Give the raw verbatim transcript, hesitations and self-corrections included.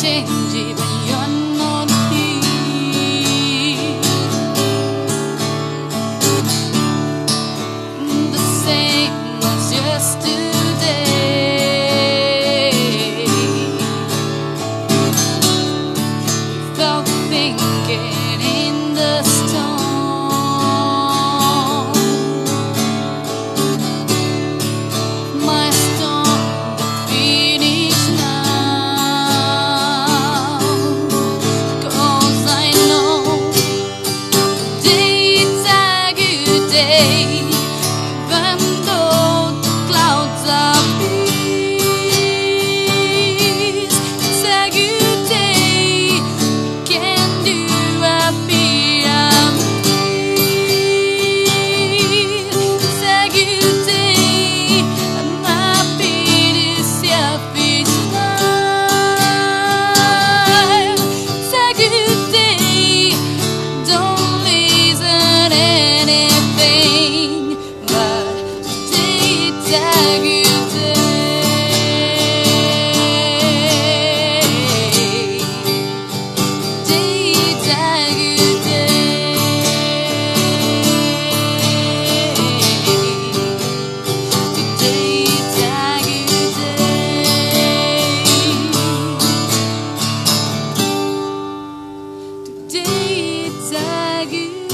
change even you're not here. The same as yesterday, without thinking in the storm. My storm will finish now, 'cause I know today's a good day. Even though the clouds are big, it's a good day. We can do a pyramid. It's a good day. I'm happy this year is mine. It's a good day. Don't listen anything, but today it's a good day. Today it's a good day. Today it's a good day. Today it's a good